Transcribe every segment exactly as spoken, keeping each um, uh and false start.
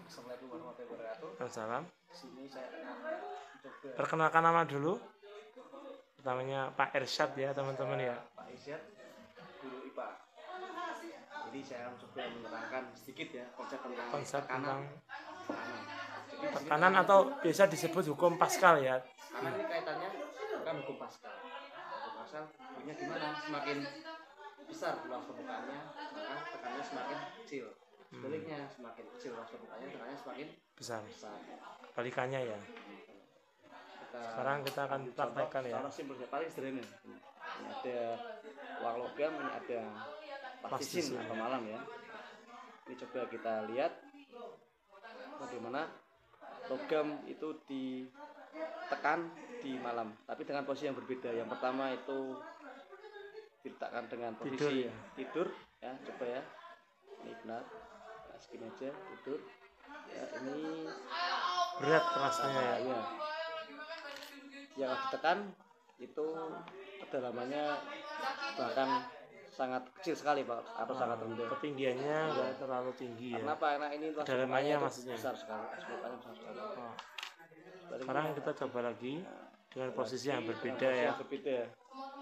Assalamualaikum warahmatullahi wabarakatuh. Waalaikumsalam. Sini saya mencoba. Perkenalkan nama dulu. Namanya Pak Irsyad ya teman-teman ya. Pak Irsyad, guru I P A. Jadi saya akan coba menerangkan sedikit ya konsep tentang Konsep tekanan. tentang Tekanan. Jadi di sini tekanan atau biasa disebut hukum Pascal ya. karena ini kaitannya bukan hukum Pascal. Hukum Pascal punya gimana? Semakin besar luas permukaannya, maka tekanannya semakin kecil. Sebaliknya, semakin kecil luas permukaannya, tekanannya semakin Besar. besar. Balikannya ya. Kita Sekarang kita akan ambil praktekkan ya. Contoh simpel paling sederhana. Ini ada uang logam, ini ada plastisin atau malam ya. Ini coba kita lihat bagaimana logam itu ditekan di malam, tapi dengan posisi yang berbeda. Yang pertama itu diletakkan dengan posisi Tidur ya. tidur ya, coba ya. Ini benar. Nah, segini aja tidur. Ya, ini Berat rasanya ya. ya. Yang ditekan itu kedalamannya bahkan sangat kecil sekali Pak, atau sangat rendah. Ketinggiannya nggak terlalu tinggi ya. Kenapa? Karena ini luas Kedalamannya permukaannya maksudnya. besar sekali, permukaannya besar sekali. Oh. Sebaliknya, Sekarang kita coba lagi dengan posisi yang dengan berbeda posisi ya. yang berbeda ya.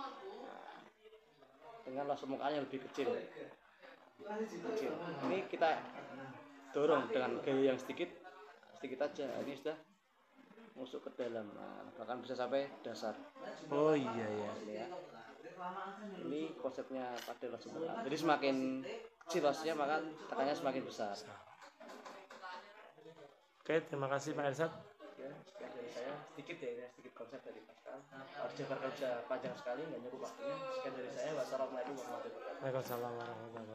Dengan luas permukaannya lebih kecil. Kecil. Ini kita dorong dengan gaya yang sedikit, sedikit aja. Ini sudah masuk ke dalam, nah, bahkan bisa sampai dasar. Oh iya ya. Ini ya. Ini konsepnya pada luas permukaan. Jadi semakin kecil luasnya maka tekanannya semakin besar. Oke, terima kasih Pak Irsyad. Ya, sekian dari saya sedikit ya, ini sedikit konsep dari Pascal. Harus jabarkan kerja panjang sekali, nggak nyuruh waktunya. Sekian dari saya. Wassalamualaikum warahmatullahi wabarakatuh. Waalaikumsalam warahmatullahi wabarakatuh.